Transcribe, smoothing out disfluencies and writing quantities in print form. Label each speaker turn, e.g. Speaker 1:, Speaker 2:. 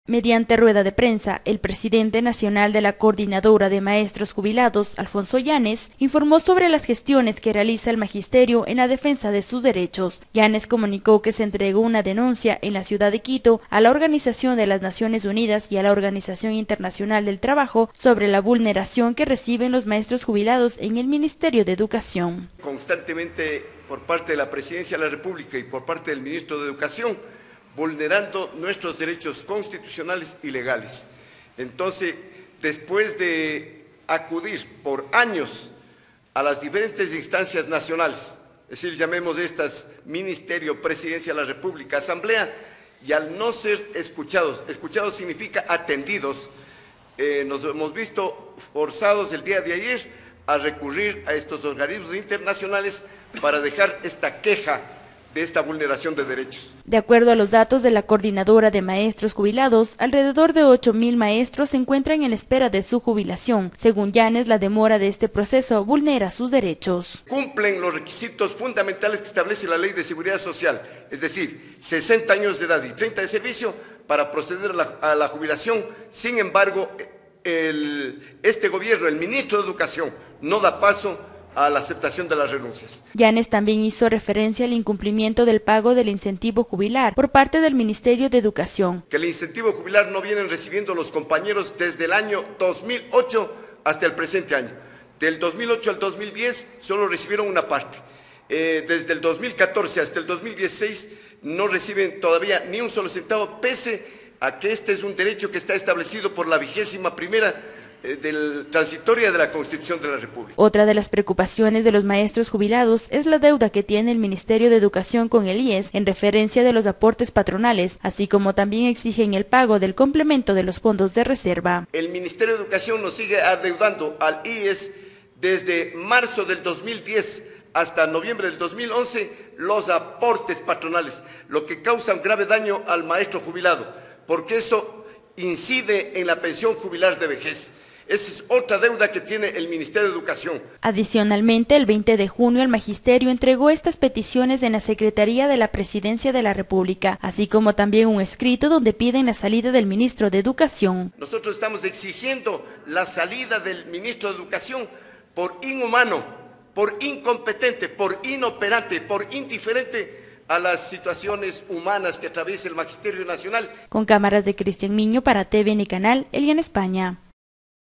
Speaker 1: Mediante rueda de prensa, el presidente nacional de la Coordinadora de Maestros Jubilados, Alfonso Llanes, informó sobre las gestiones que realiza el magisterio en la defensa de sus derechos. Llanes comunicó que se entregó una denuncia en la ciudad de Quito a la Organización de las Naciones Unidas y a la Organización Internacional del Trabajo sobre la vulneración que reciben los maestros jubilados en el Ministerio de Educación.
Speaker 2: Constantemente por parte de la Presidencia de la República y por parte del Ministro de Educación, vulnerando nuestros derechos constitucionales y legales. Entonces, después de acudir por años a las diferentes instancias nacionales, es decir, llamemos estas Ministerio, Presidencia de la República, Asamblea, y al no ser escuchados significa atendidos, nos hemos visto forzados el día de ayer a recurrir a estos organismos internacionales para dejar esta queja de esta vulneración de derechos.
Speaker 1: De acuerdo a los datos de la Coordinadora de Maestros Jubilados, alrededor de 8.000 maestros se encuentran en espera de su jubilación. Según Llanes, la demora de este proceso vulnera sus derechos.
Speaker 2: Cumplen los requisitos fundamentales que establece la Ley de Seguridad Social, es decir, 60 años de edad y 30 de servicio para proceder a la jubilación. Sin embargo, este gobierno, el ministro de Educación, no da paso a la aceptación de las renuncias.
Speaker 1: Llanes también hizo referencia al incumplimiento del pago del incentivo jubilar por parte del Ministerio de Educación.
Speaker 2: Que el incentivo jubilar no vienen recibiendo los compañeros desde el año 2008 hasta el presente año. Del 2008 al 2010 solo recibieron una parte. Desde el 2014 hasta el 2016 no reciben todavía ni un solo centavo, pese a que este es un derecho que está establecido por la 21ª transitoria de la Constitución de la República.
Speaker 1: Otra de las preocupaciones de los maestros jubilados es la deuda que tiene el Ministerio de Educación con el IES en referencia de los aportes patronales, así como también exigen el pago del complemento de los fondos de reserva.
Speaker 2: El Ministerio de Educación nos sigue adeudando al IES desde marzo del 2010 hasta noviembre del 2011 los aportes patronales, lo que causa un grave daño al maestro jubilado, porque eso incide en la pensión jubilar de vejez. Esa es otra deuda que tiene el Ministerio de Educación.
Speaker 1: Adicionalmente, el 20 de junio el Magisterio entregó estas peticiones en la Secretaría de la Presidencia de la República, así como también un escrito donde piden la salida del Ministro de Educación.
Speaker 2: Nosotros estamos exigiendo la salida del Ministro de Educación por inhumano, por incompetente, por inoperante, por indiferente a las situaciones humanas que atraviesa el Magisterio Nacional.
Speaker 1: Con cámaras de Cristian Miño para TVN Canal, Eliana España.